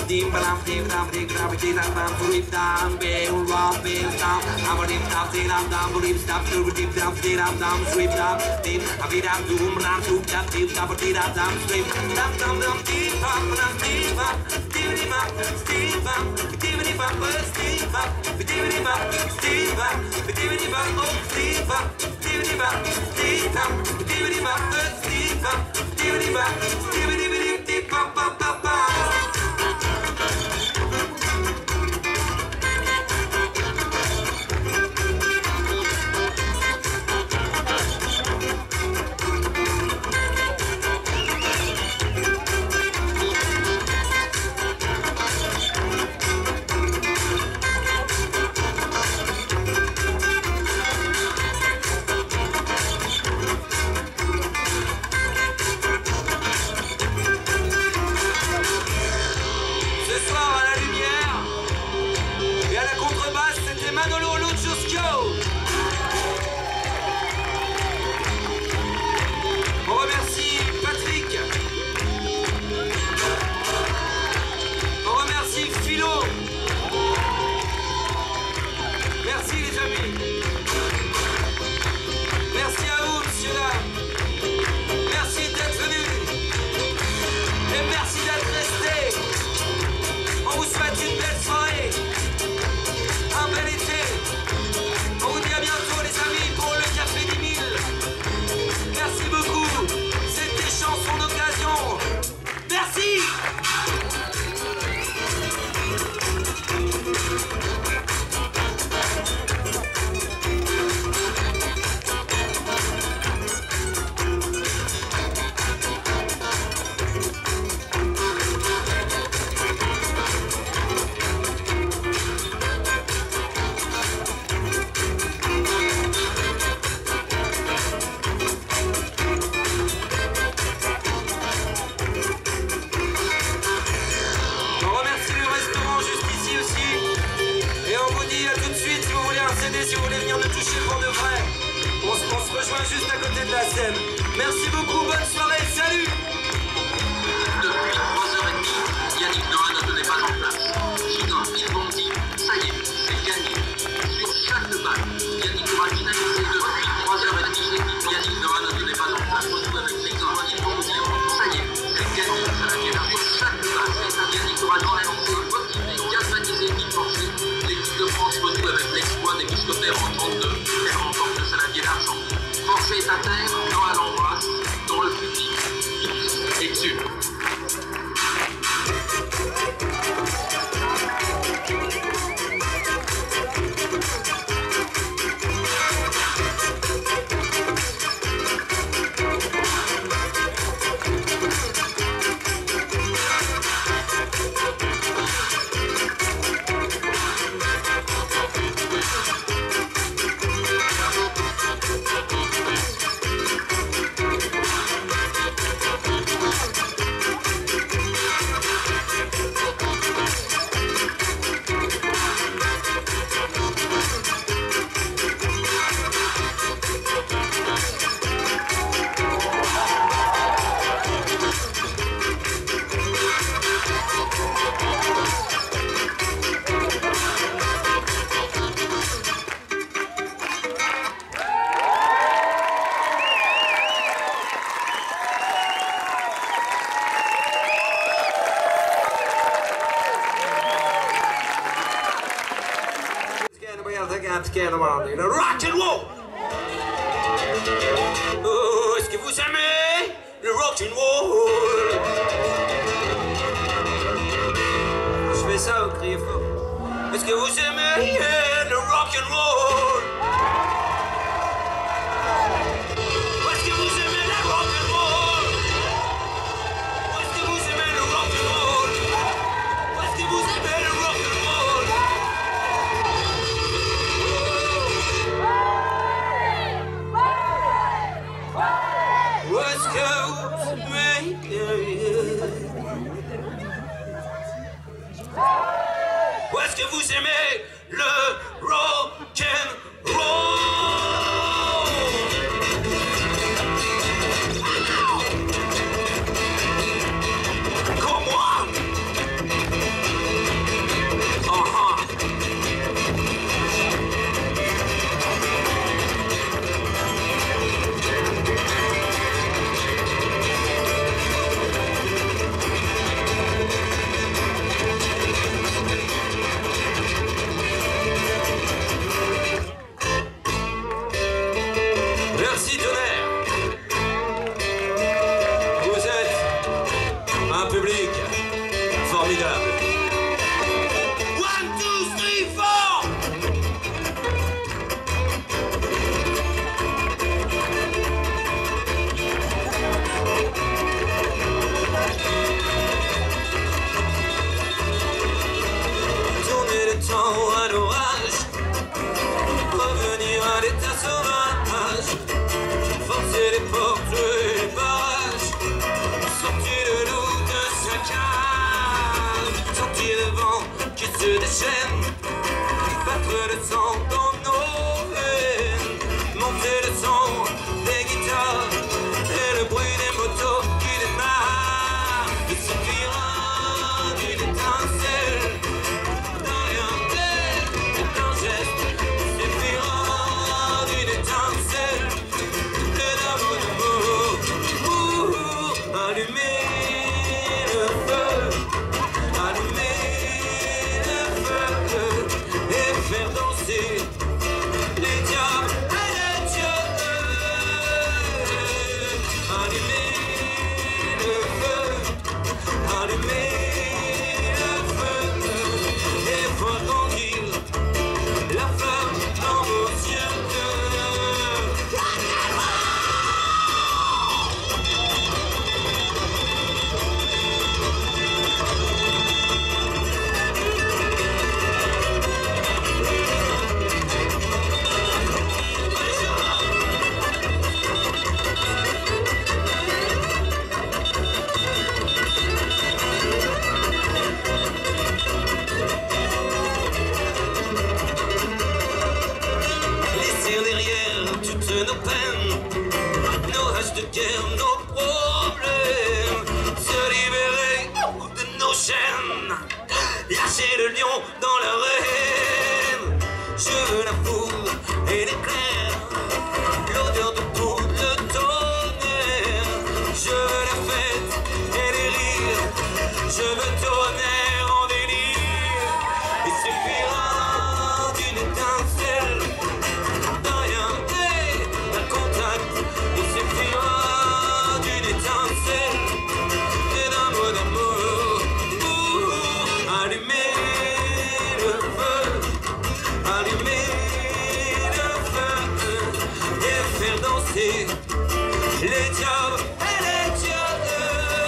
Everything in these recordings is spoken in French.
Merci beaucoup, bonne soirée, salut. Depuis 3h30, Yannick Noah ne tenait pas en place. Gina, ils m'ont dit, ça y est, c'est gagné. Sur chaque balle, Yannick Noah dynamisé depuis 3h30. Yannick Noah ne tenait pas en place. Surtout avec les gars, ils m'ont dit, ça y est, c'est gagné. Ça l'a bien sur chaque balle. Yannick Noah dans la lancée, motivé, galvanisé, forcé. L'équipe de France renoue avec l'exploit des mousquetaires en 32. Elle remporte le saladier d'argent. Forfait est à terre, Noah l'embrasse, dans le public, il exulte. Le rock and roll. Oh, est-ce que vous aimez le rock and roll? Je fais ça au crier fort. Est-ce que vous aimez le rock and roll? Est-ce que vous aimez le rock and roll? Est-ce que vous aimez le rock and roll? Est-ce que vous aimez le rock and roll? Est-ce que vous aimez le rock and roll? Comme moi. portes et les barrages, sortir de l'eau de sa cage, sortir le vent qui se déchaîne, battre le sang dans nos veines, monter le son des guitares et le bruit des motos qui démarrent. Il suffira d'une étincelle, d'un rien tel, d'un geste. Il suffira d'une étincelle et d'un mot de mots. Allumer le feu, allumer le feu et faire danser les diables et les dieux. Allumer le feu, allumer le feu et voir grandir la flamme dans vos yeux. Laisser derrière toutes nos peines, nos haches de guerre, nos problèmes, se libérer de nos chaînes, lâcher le lion dans l'arène. Je veux la foule et l'éclair, l'odeur de poudre, le tonnerre. Je veux la fête et les rires, je veux tonnerre en délire. Il suffira d'une étincelle, d'un rien et d'un contact. Il suffira d'une étincelle et d'un mot d'amour. Allumer le feu, allumer le feu et faire danser les diables et les dieux.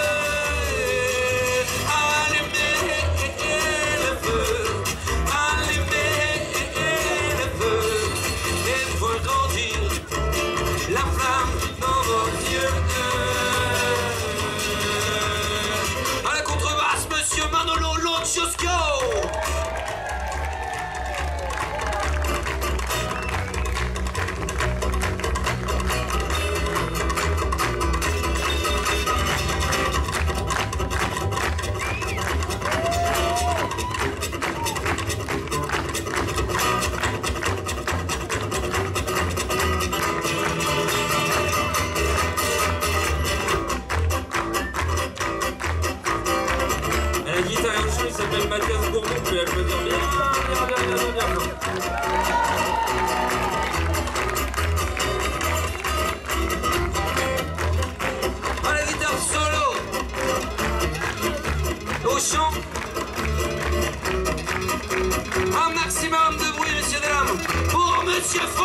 Allumer le feu, allumer le feu et voir grandir la flamme dans vos yeux. À la contrebasse, monsieur Manolo Lociosco. La guitare et le chant, il s'appelle Mathias Gourdon, puis elle peut dire bien. À la guitare solo, au chant, un maximum de bruit, messieurs et dames, pour Monsieur Faux.